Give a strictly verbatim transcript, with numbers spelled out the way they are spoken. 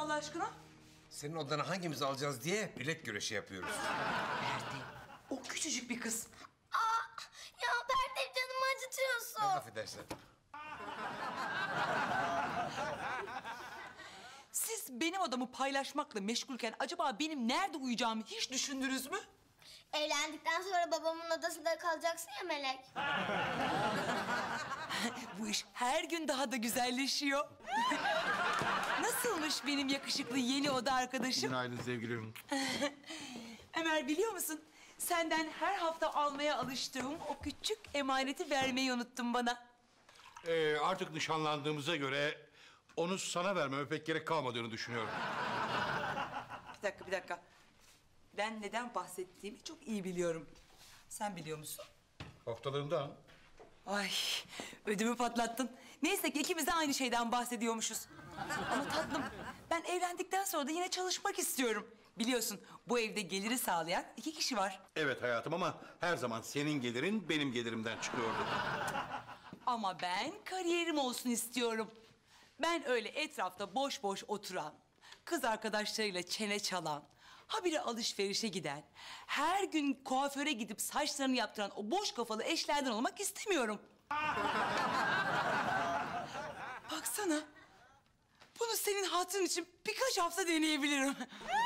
Allah aşkına? Senin odanı hangimiz alacağız diye bilet güreşi yapıyoruz. Ferdi, o küçücük bir kız. Aa, ya Ferdi canımı acıtıyorsun. Ben affedersin. Siz benim odamı paylaşmakla meşgulken acaba benim nerede uyuyacağımı hiç düşündünüz mü? Evlendikten sonra babamın odasında kalacaksın ya Melek. Bu iş her gün daha da güzelleşiyor. Nasılmış benim yakışıklı yeni oda arkadaşım? Günaydın sevgilim. Ömer, biliyor musun? Senden her hafta almaya alıştığım o küçük emaneti vermeyi unuttun bana. Ee, artık nişanlandığımıza göre onu sana vermeme pek gerek kalmadığını düşünüyorum. Bir dakika, bir dakika. Ben neden bahsettiğimi çok iyi biliyorum. Sen biliyor musun? Haftalığında. Ay, ödümü patlattın. Neyse ki ikimiz de aynı şeyden bahsediyormuşuz. Ama tatlım, ben evlendikten sonra da yine çalışmak istiyorum. Biliyorsun, bu evde geliri sağlayan iki kişi var. Evet hayatım ama her zaman senin gelirin benim gelirimden çıkıyordu. Ama ben kariyerim olsun istiyorum. Ben öyle etrafta boş boş oturan, kız arkadaşlarıyla çene çalan, habire alışverişe giden, her gün kuaföre gidip saçlarını yaptıran o boş kafalı eşlerden olmak istemiyorum. Baksana, bunu senin hatırın için birkaç hafta deneyebilirim.